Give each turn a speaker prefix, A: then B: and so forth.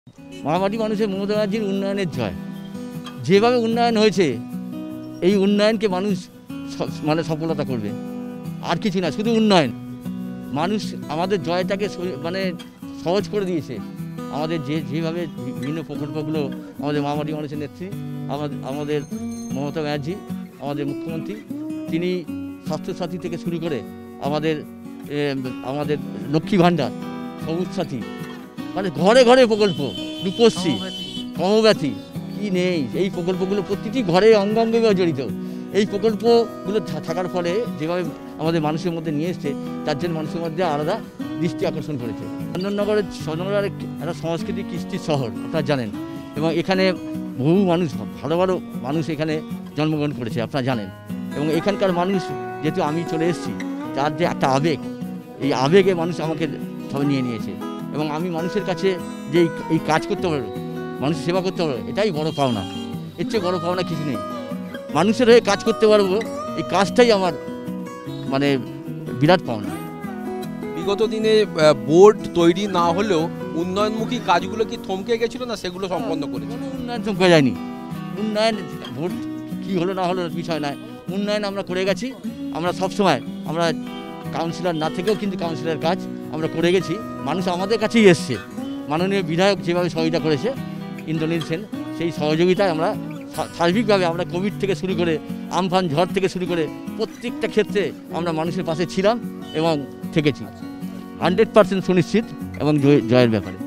A: মহামাটি মানুষের মমতা ব্যানার্জির উন্নয়নের জয়। যেভাবে উন্নয়ন হয়েছে এই উন্নয়নকে মানুষ মানে সফলতা করবে, আর কিছু না, শুধু উন্নয়ন। মানুষ আমাদের জয়টাকে মানে সহজ করে দিয়েছে। আমাদের যেভাবে বিভিন্ন প্রকল্পগুলো আমাদের মহামাটি মানুষের নেত্রী আমাদের মমতা ব্যানার্জি, আমাদের মুখ্যমন্ত্রী, তিনি স্বাস্থ্যসাথী থেকে শুরু করে আমাদের লক্ষ্মী ভাণ্ডার, সবুজ সাথী, মানে ঘরে ঘরে প্রকল্প, রূপশ্রী, সমব্যথী, কি নেই। এই প্রকল্পগুলো প্রতিটি ঘরে অঙ্গাঙ্গিভাবে জড়িত। এই প্রকল্পগুলো থাকার ফলে যেভাবে আমাদের মানুষের মধ্যে নিয়ে এসছে, তার জন্য মানুষের মধ্যে আলাদা দৃষ্টি আকর্ষণ করেছে। চন্দননগর একটা সংস্কৃতি কৃষ্টির শহর, আপনারা জানেন, এবং এখানে বহু মানুষ, ভালো ভালো মানুষ এখানে জন্মগ্রহণ করেছে, আপনারা জানেন। এবং এখানকার মানুষ, যেহেতু আমি চলে এসেছি, তার যে একটা আবেগ, এই আবেগে মানুষ আমাকে সবাই নিয়ে নিয়েছে। এবং আমি মানুষের কাছে যে এই কাজ করতে পারবো, মানুষের সেবা করতে পারবো, এটাই বড় পাওনা। এর চেয়ে বড় পাওনা কিছু নেই। মানুষের হয়ে কাজ করতে পারবো, এই কাজটাই আমার মানে বিরাট পাওনা।
B: বিগত দিনে বোর্ড তৈরি না হলেও উন্নয়নমুখী কাজগুলো কি থমকে গেছিল না সেগুলো সম্পন্ন করেছে?
A: উন্নয়ন থমকে যায়নি। উন্নয়ন ভোট কী হলো না হলো বিষয় নয়, উন্নয়ন আমরা করে গেছি। আমরা সবসময়, আমরা কাউন্সিলর না থেকেও কিন্তু কাউন্সিলর কাজ আমরা করে গেছি। মানুষ আমাদের কাছেই এসছে। মাননীয় বিধায়ক যেভাবে সহযোগিতা করেছে, ইন্দ্রনীল সেন, সেই সহযোগিতায় আমরা সার্বিকভাবে, আমরা কোভিড থেকে শুরু করে, আমফান ঝড় থেকে শুরু করে প্রত্যেকটা ক্ষেত্রে আমরা মানুষের পাশে ছিলাম এবং থেকেছি। 100% সুনিশ্চিত এবং জয়ের ব্যাপারে।